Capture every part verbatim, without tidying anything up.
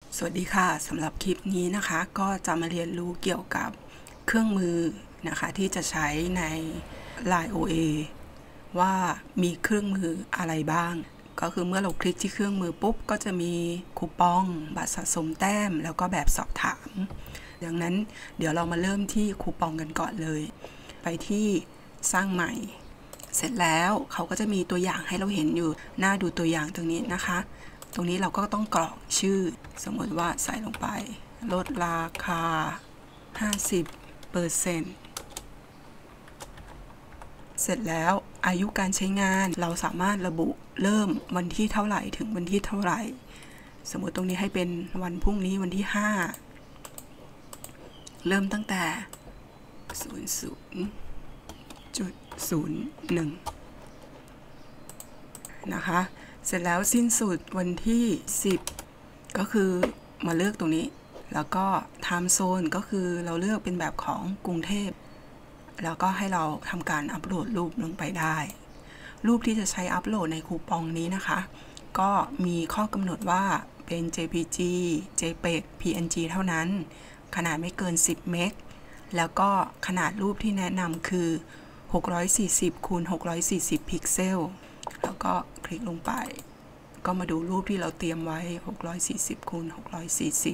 สวัสดีค่ะสำหรับคลิปนี้นะคะก็จะมาเรียนรู้เกี่ยวกับเครื่องมือนะคะที่จะใช้ใน ไลน์ โอ เอ ว่ามีเครื่องมืออะไรบ้างก็คือเมื่อเราคลิกที่เครื่องมือปุ๊บก็จะมีคูปองบัตรสะสมแต้มแล้วก็แบบสอบถามดังนั้นเดี๋ยวเรามาเริ่มที่คูปองกันก่อนเลยไปที่สร้างใหม่เสร็จแล้วเขาก็จะมีตัวอย่างให้เราเห็นอยู่หน้าดูตัวอย่างตรงนี้นะคะตรงนี้เราก็ต้องกรอกชื่อสมมติว่าใส่ลงไปลดราคา ห้าสิบเปอร์เซ็นต์ เสร็จแล้วอายุการใช้งานเราสามารถระบุเริ่มวันที่เท่าไหร่ถึงวันที่เท่าไหร่สมมติตรงนี้ให้เป็นวันพรุ่งนี้วันที่ห้าเริ่มตั้งแต่ ศูนย์ ศูนย์ จุด ศูนย์ หนึ่ง นะคะเสร็จแล้วสิ้นสุดวันที่สิบก็คือมาเลือกตรงนี้แล้วก็ time zone ก็คือเราเลือกเป็นแบบของกรุงเทพแล้วก็ให้เราทำการอัปโหลดรูปลงไปได้รูปที่จะใช้อัปโหลดในคูปองนี้นะคะก็มีข้อกำหนดว่าเป็น เจ พี จี เจ พี อี จี พี เอ็น จี เท่านั้นขนาดไม่เกินสิบเมกแล้วก็ขนาดรูปที่แนะนำคือหกร้อยสี่สิบคูณหกร้อยสี่สิบพิกเซลแล้วก็คลิกลงไปก็มาดูรูปที่เราเตรียมไว้หกร้อยสี่สิบคูณหกร้อยสี่สิบ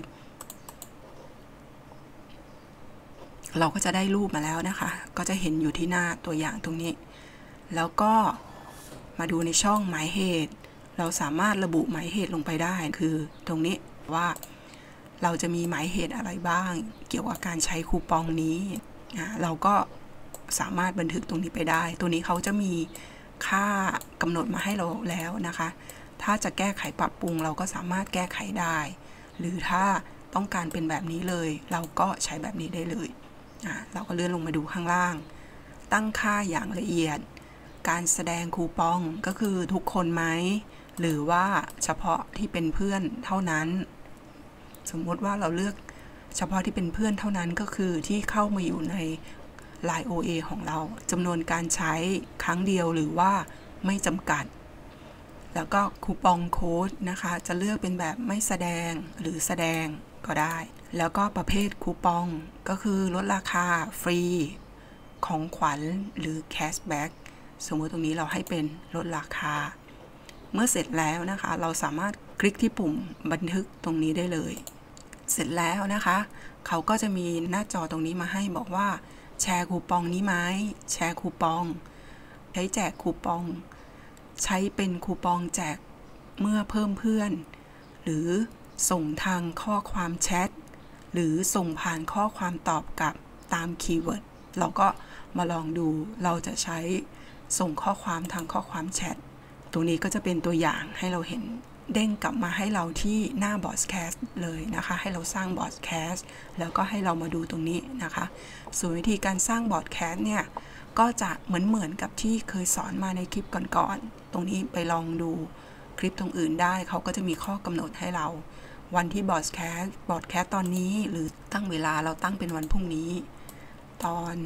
เราก็จะได้รูปมาแล้วนะคะก็จะเห็นอยู่ที่หน้าตัวอย่างตรงนี้แล้วก็มาดูในช่องหมายเหตุเราสามารถระบุหมายเหตุลงไปได้คือตรงนี้ว่าเราจะมีหมายเหตุอะไรบ้างเกี่ยวกับการใช้คูปองนี้เราก็สามารถบันทึกตรงนี้ไปได้ตัวนี้เขาจะมีค่ากำหนดมาให้เราแล้วนะคะถ้าจะแก้ไขปรับปรุงเราก็สามารถแก้ไขได้หรือถ้าต้องการเป็นแบบนี้เลยเราก็ใช้แบบนี้ได้เลยเราก็เลื่อนลงมาดูข้างล่างตั้งค่าอย่างละเอียดการแสดงคูปองก็คือทุกคนไหมหรือว่าเฉพาะที่เป็นเพื่อนเท่านั้นสมมติว่าเราเลือกเฉพาะที่เป็นเพื่อนเท่านั้นก็คือที่เข้ามาอยู่ใน ไลน์ โอ เอ ของเราจำนวนการใช้ครั้งเดียวหรือว่าไม่จำกัดแล้วก็คูปองโค้ดนะคะจะเลือกเป็นแบบไม่แสดงหรือแสดงก็ได้แล้วก็ประเภทคูปองก็คือลดราคาฟรีของขวัญหรือแคชแบ็กสมมติตรงนี้เราให้เป็นลดราคาเมื่อเสร็จแล้วนะคะเราสามารถคลิกที่ปุ่มบันทึกตรงนี้ได้เลยเสร็จแล้วนะคะเขาก็จะมีหน้าจอตรงนี้มาให้บอกว่าแชร์คูปองนี้ไหมแชร์คูปองใช้แจกคูปองใช้เป็นคูปองแจกเมื่อเพิ่มเพื่อนหรือส่งทางข้อความแชทหรือส่งผ่านข้อความตอบกลับตามคีย์เวิร์ดเราก็มาลองดูเราจะใช้ส่งข้อความทางข้อความแชทตรงนี้ก็จะเป็นตัวอย่างให้เราเห็นเด้งกลับมาให้เราที่หน้าบอร์ดแคสต์เลยนะคะให้เราสร้างบอร์ดแคสต์แล้วก็ให้เรามาดูตรงนี้นะคะส่วนวิธีการสร้างบอร์ดแคสต์เนี่ยก็จะเหมือนเหมือนกับที่เคยสอนมาในคลิปก่อนๆตรงนี้ไปลองดูคลิปตรงอื่นได้เขาก็จะมีข้อกำหนดให้เราวันที่บอร์ดแคสต์บอร์ดแคสต์ตอนนี้หรือตั้งเวลาเราตั้งเป็นวันพรุ่งนี้ตอน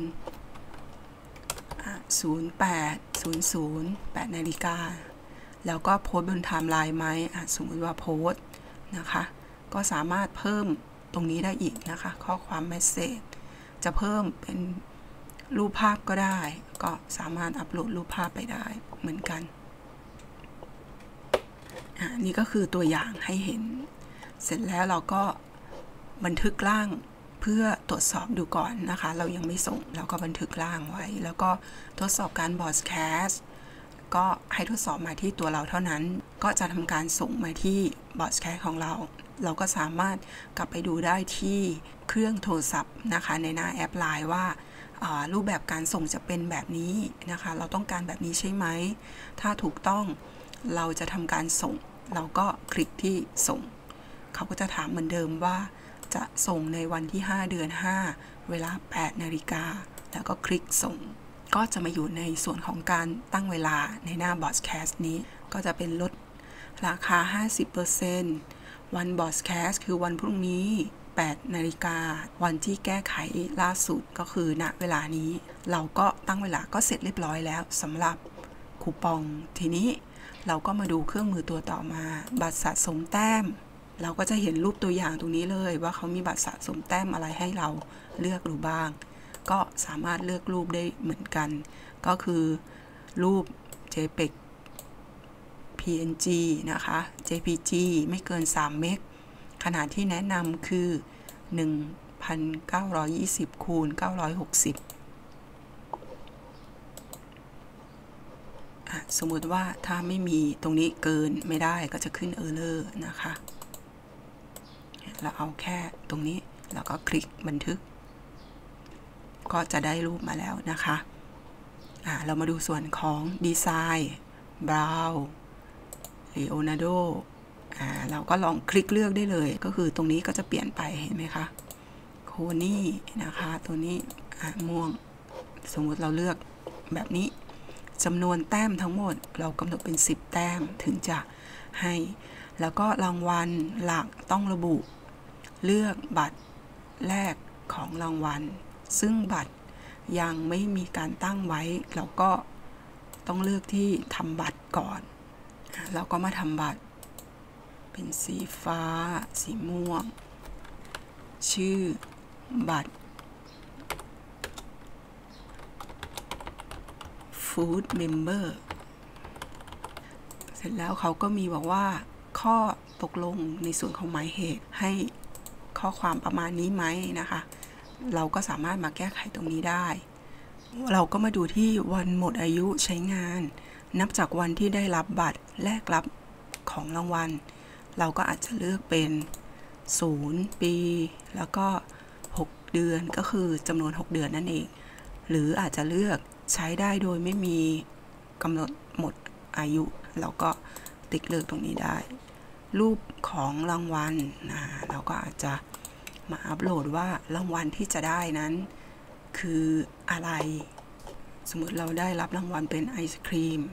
ศูนย์ แปด ศูนย์ ศูนย์ แปดนาฬิกาแล้วก็โพสต์บนไทม์ไลน์ไหมสมมติว่าโพสต์นะคะก็สามารถเพิ่มตรงนี้ได้อีกนะคะข้อความเมสเสจจะเพิ่มเป็นรูปภาพก็ได้ก็สามารถอัปโหลดรูปภาพไปได้เหมือนกันอ่านี่ก็คือตัวอย่างให้เห็นเสร็จแล้วเราก็บันทึกร่างเพื่อตรวจสอบดูก่อนนะคะเรายังไม่ส่งเราก็บันทึกร่างไว้แล้วก็ทดสอบการบอร์ดแคสต์ก็ให้ทดสอบมาที่ตัวเราเท่านั้นก็จะทำการส่งมาที่บอร์ดแคสต์ของเราเราก็สามารถกลับไปดูได้ที่เครื่องโทรศัพท์นะคะในหน้าแอป ไลน์ ว่ารูปแบบการส่งจะเป็นแบบนี้นะคะเราต้องการแบบนี้ใช่ไหมถ้าถูกต้องเราจะทำการส่งเราก็คลิกที่ส่งเขาก็จะถามเหมือนเดิมว่าจะส่งในวันที่ห้าเดือนห้าเวลาแปดนาฬิกาแล้วก็คลิกส่งก็จะมาอยู่ในส่วนของการตั้งเวลาในหน้าบอร์ดแคสต์นี้ก็จะเป็นลดราคา ห้าสิบเปอร์เซ็นต์ วันบอร์ดแคสต์คือวันพรุ่งนี้แปดนาฬิกาวันที่แก้ไขล่าสุดก็คือณเวลานี้เราก็ตั้งเวลาก็เสร็จเรียบร้อยแล้วสำหรับคูปองทีนี้เราก็มาดูเครื่องมือตัวต่อมาบัตรสะสมแต้มเราก็จะเห็นรูปตัวอย่างตรงนี้เลยว่าเขามีบัตรสะสมแต้มอะไรให้เราเลือกดูบ้างก็สามารถเลือกรูปได้เหมือนกันก็คือรูป เจพี อี จี พี เอ็น จี นะคะ เจ พี จี ไม่เกินสามเมกขนาดที่แนะนำคือ หนึ่งพันเก้าร้อยยี่สิบ คูณ เก้าร้อยหกสิบ สมมุติว่าถ้าไม่มีตรงนี้เกินไม่ได้ก็จะขึ้น Error นะคะเราเอาแค่ตรงนี้แล้วก็คลิกบันทึกก็จะได้รูปมาแล้วนะคะอ่าเรามาดูส่วนของดีไซน์บราวน์ลีโอนาร์โดอ่าเราก็ลองคลิกเลือกได้เลยก็คือตรงนี้ก็จะเปลี่ยนไปเห็นไหมคะโคนี่นะคะตัวนี้อ่าม่วงสมมุติเราเลือกแบบนี้จำนวนแต้มทั้งหมดเรากำหนดเป็นสิบแต้มถึงจะให้แล้วก็รางวัลหลักต้องระบุเลือกบัตรแรกของรางวัลซึ่งบัตรยังไม่มีการตั้งไว้เราก็ต้องเลือกที่ทำบัตรก่อนเราก็มาทำบัตรเป็นสีฟ้าสีม่วงชื่อบัตร Food Member เสร็จแล้วเขาก็มีบอกว่าข้อตกลงในส่วนของหมายเหตุให้ข้อความประมาณนี้ไหมนะคะเราก็สามารถมาแก้ไขตรงนี้ได้เราก็มาดูที่วันหมดอายุใช้งานนับจากวันที่ได้รับบัตรแลกรับของรางวัลเราก็อาจจะเลือกเป็นศูนย์ปีแล้วก็หกเดือนก็คือจำนวนหกเดือนนั่นเองหรืออาจจะเลือกใช้ได้โดยไม่มีกำหนดหมดอายุเราก็ติ๊กเลือกตรงนี้ได้รูปของรางวัลนะเราก็อาจจะมาอัปโหลดว่ารางวัลที่จะได้นั้นคืออะไรสมมติเราได้รับรางวัลเป็นไอศครีม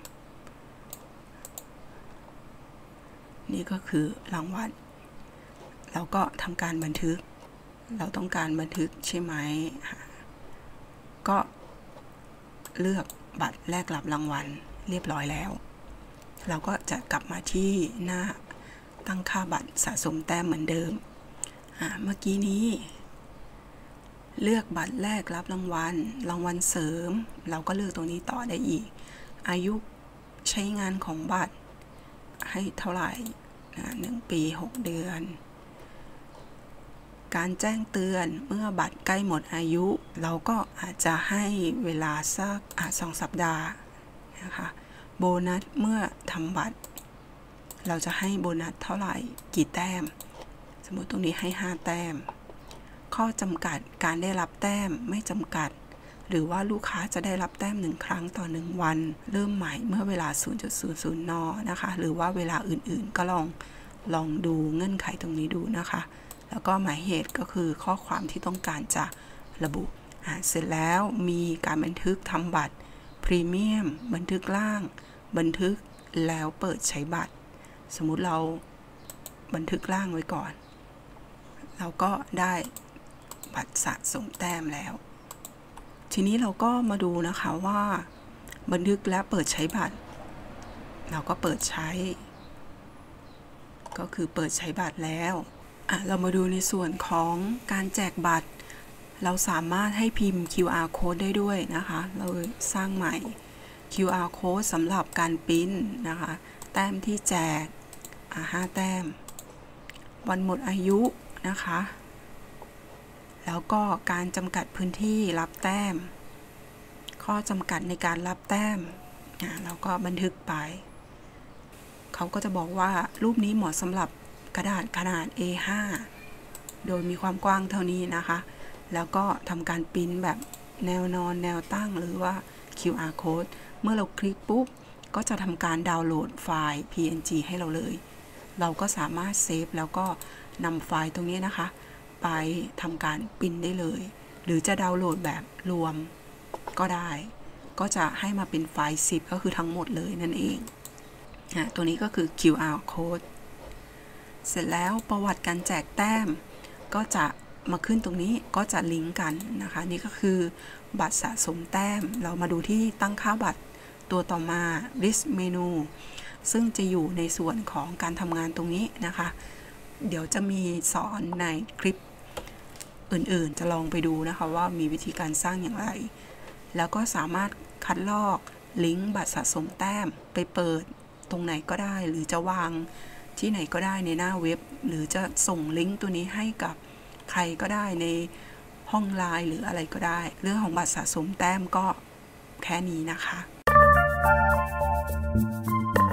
นี่ก็คือรางวัลเราก็ทำการบันทึกเราต้องการบันทึกใช่ไหมก็เลือกบัตรแลกรับรางวัลเรียบร้อยแล้วเราก็จะกลับมาที่หน้าตั้งค่าบัตรสะสมแต้มเหมือนเดิมเมื่อกี้นี้เลือกบัตรแรกรับรางวัลรางวัลเสริมเราก็เลือกตรงนี้ต่อได้อีกอายุใช้งานของบัตรให้เท่าไหร่หนึ่งปีหกเดือนการแจ้งเตือนเมื่อบัตรใกล้หมดอายุเราก็อาจจะให้เวลาสักสองสัปดาห์นะคะโบนัสเมื่อทำบัตรเราจะให้โบนัสเท่าไหร่กี่แต้มสมมติตรงนี้ให้ห้าแต้มข้อจำกัดการได้รับแต้มไม่จำกัดหรือว่าลูกค้าจะได้รับแต้มหนึ่งครั้งต่อหนึ่งวันเริ่มใหม่เมื่อเวลา ศูนย์จุดศูนย์ศูนย์ นนะคะหรือว่าเวลาอื่นๆก็ลองลองดูเงื่อนไขตรงนี้ดูนะคะแล้วก็หมายเหตุก็คือข้อความที่ต้องการจะระบุเสร็จแล้วมีการบันทึกทำบัตรพรีเมียมบันทึกล่างบันทึกแล้วเปิดใช้บัตรสมมุติเราบันทึกล่างไว้ก่อนเราก็ได้บัตรสะสมแต้มแล้วทีนี้เราก็มาดูนะคะว่าบันทึกและเปิดใช้บัตรเราก็เปิดใช้ก็คือเปิดใช้บัตรแล้วอ่ะเรามาดูในส่วนของการแจกบัตรเราสามารถให้พิมพ์ คิว อาร์ code ได้ด้วยนะคะเราสร้างใหม่ คิว อาร์ code สำหรับการปริ้นนะคะแต้มที่แจกอ่ะห้าแต้มวันหมดอายุนะคะแล้วก็การจำกัดพื้นที่รับแต้มข้อจำกัดในการรับแต้มเราก็บันทึกไปเขาก็จะบอกว่ารูปนี้เหมาะสำหรับกระดาษขนาด เอ ห้า โดยมีความกว้างเท่านี้นะคะแล้วก็ทำการปริ้นแบบแนวนอนแนวตั้งหรือว่า คิว อาร์ code เมื่อเราคลิกปุ๊บก็จะทำการดาวน์โหลดไฟล์ พี เอ็น จี ให้เราเลยเราก็สามารถเซฟแล้วก็นำไฟล์ตรงนี้นะคะไปทำการปริ้นได้เลยหรือจะดาวน์โหลดแบบรวมก็ได้ก็จะให้มาเป็นไฟล์สิบก็คือทั้งหมดเลยนั่นเองนะตัวนี้ก็คือ คิว อาร์ code เสร็จแล้วประวัติการแจกแต้มก็จะมาขึ้นตรงนี้ก็จะลิงก์กันนะคะนี่ก็คือบัตรสะสมแต้มเรามาดูที่ตั้งค่าบัตรตัวต่อมา list menu ซึ่งจะอยู่ในส่วนของการทำงานตรงนี้นะคะเดี๋ยวจะมีสอนในคลิปอื่นๆจะลองไปดูนะคะว่ามีวิธีการสร้างอย่างไรแล้วก็สามารถคัดลอกลิงก์บัตรสะสมแต้มไปเปิดตรงไหนก็ได้หรือจะวางที่ไหนก็ได้ในหน้าเว็บหรือจะส่งลิงก์ตัวนี้ให้กับใครก็ได้ในห้องไลน์หรืออะไรก็ได้เรื่องของบัตรสะสมแต้มก็แค่นี้นะคะ